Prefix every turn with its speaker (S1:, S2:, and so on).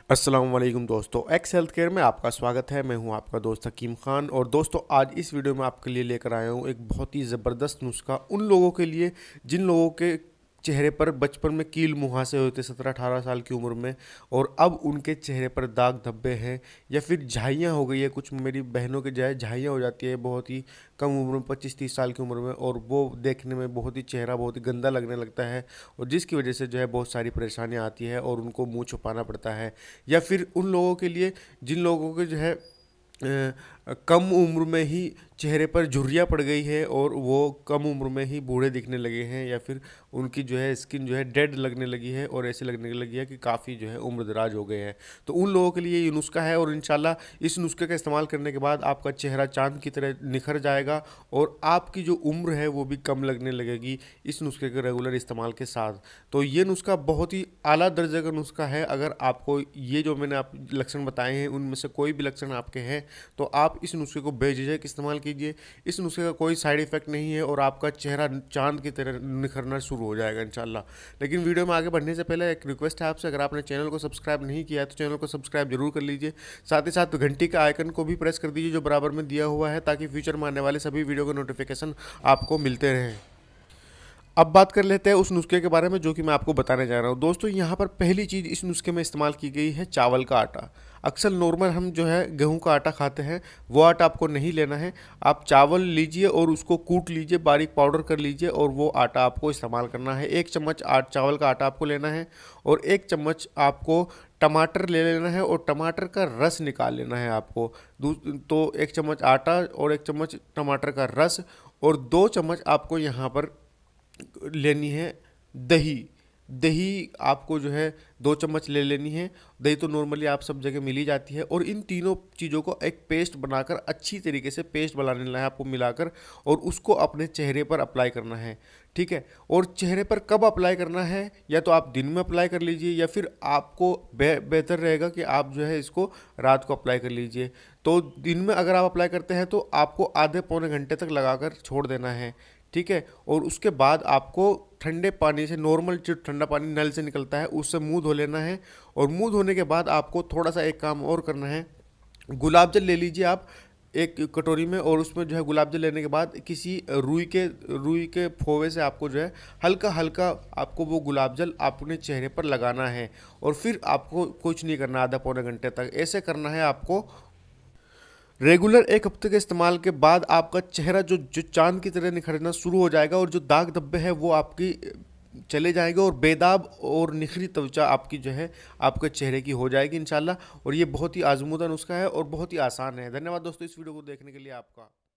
S1: अस्सलाम वालेकुम दोस्तों, एक्स हेल्थ केयर में आपका स्वागत है। मैं हूं आपका दोस्त हकीम खान। और दोस्तों, आज इस वीडियो में आपके लिए लेकर आया हूं एक बहुत ही ज़बरदस्त नुस्खा उन लोगों के लिए जिन लोगों के चेहरे पर बचपन में कील मुहासे हुए थे 17-18 साल की उम्र में, और अब उनके चेहरे पर दाग धब्बे हैं या फिर झाइयाँ हो गई है। कुछ मेरी बहनों के जो है झाइयाँ हो जाती है बहुत ही कम उम्र में, 25-30 साल की उम्र में, और वो देखने में बहुत ही चेहरा बहुत ही गंदा लगने लगता है, और जिसकी वजह से जो है बहुत सारी परेशानियाँ आती है और उनको मुंह छुपाना पड़ता है। या फिर उन लोगों के लिए जिन लोगों के जो है कम उम्र में ही चेहरे पर झुर्रियाँ पड़ गई है और वो कम उम्र में ही बूढ़े दिखने लगे हैं, या फिर उनकी जो है स्किन जो है डेड लगने लगी है और ऐसे लगने लगी है कि काफ़ी जो है उम्र दराज हो गए हैं। तो उन लोगों के लिए ये नुस्खा है, और इंशाल्लाह इस नुस्खे का इस्तेमाल करने के बाद आपका चेहरा चांद की तरह निखर जाएगा और आपकी जो उम्र है वो भी कम लगने लगेगी इस नुस्खे के रेगुलर इस्तेमाल के साथ। तो ये नुस्खा बहुत ही आला दर्जे का नुस्खा है। अगर आपको ये जो मैंने आप लक्षण बताए हैं उनमें से कोई भी लक्षण आपके हैं तो आप इस नुस्खे को बेझिझक इस्तेमाल कीजिए। इस नुस्खे का कोई साइड इफेक्ट नहीं है और आपका चेहरा चांद की तरह निखरना शुरू हो जाएगा इंशाल्लाह। लेकिन वीडियो में आगे बढ़ने से पहले एक रिक्वेस्ट है आपसे, अगर आपने चैनल को सब्सक्राइब नहीं किया है तो चैनल को सब्सक्राइब जरूर कर लीजिए। साथ ही साथ घंटी का आइकन को भी प्रेस कर दीजिए जो बराबर में दिया हुआ है, ताकि फ्यूचर में आने वाले सभी वीडियो के नोटिफिकेशन आपको मिलते रहें। अब बात कर लेते हैं उस नुस्खे के बारे में जो कि मैं आपको बताने जा रहा हूँ। दोस्तों, यहाँ पर पहली चीज़ इस नुस्खे में इस्तेमाल की गई है चावल का आटा। अक्सर नॉर्मल हम जो है गेहूं का आटा खाते हैं, वो आटा आपको नहीं लेना है। आप चावल लीजिए और उसको कूट लीजिए, बारीक पाउडर कर लीजिए, और वो आटा आपको इस्तेमाल करना है। 1 चम्मच चावल का आटा आपको लेना है, और 1 चम्मच आपको टमाटर ले लेना है और टमाटर का रस निकाल लेना है आपको। तो 1 चम्मच आटा और 1 चम्मच टमाटर का रस, और 2 चम्मच आपको यहाँ पर लेनी है दही। दही आपको जो है 2 चम्मच ले लेनी है। दही तो नॉर्मली आप सब जगह मिल ही जाती है, और इन तीनों चीज़ों को एक पेस्ट बनाकर अच्छी तरीके से पेस्ट बना लेना है आपको मिलाकर, और उसको अपने चेहरे पर अप्लाई करना है। ठीक है। और चेहरे पर कब अप्लाई करना है, या तो आप दिन में अप्लाई कर लीजिए, या फिर आपको बेहतर रहेगा कि आप जो है इसको रात को अप्लाई कर लीजिए। तो दिन में अगर आप अप्लाई करते हैं तो आपको आधे पौने घंटे तक लगाकर छोड़ देना है। ठीक है। और उसके बाद आपको ठंडे पानी से, नॉर्मल जो ठंडा पानी नल से निकलता है उससे मुंह धो लेना है। और मुंह धोने के बाद आपको थोड़ा सा एक काम और करना है। गुलाब जल ले लीजिए आप एक कटोरी में, और उसमें जो है गुलाब जल लेने के बाद किसी रुई के फोवे से आपको जो है हल्का हल्का आपको वो गुलाब जल अपने चेहरे पर लगाना है, और फिर आपको कुछ नहीं करना आधा पौने घंटे तक ऐसे करना है आपको। रेगुलर 1 हफ्ते के इस्तेमाल के बाद आपका चेहरा जो जो चांद की तरह निखरना शुरू हो जाएगा, और जो दाग धब्बे हैं वो आपकी चले जाएंगे, और बेदाग और निखरी त्वचा आपकी जो है आपके चेहरे की हो जाएगी इंशाल्लाह। और ये बहुत ही आजमूदा नुस्खा है और बहुत ही आसान है। धन्यवाद दोस्तों इस वीडियो को देखने के लिए आपका।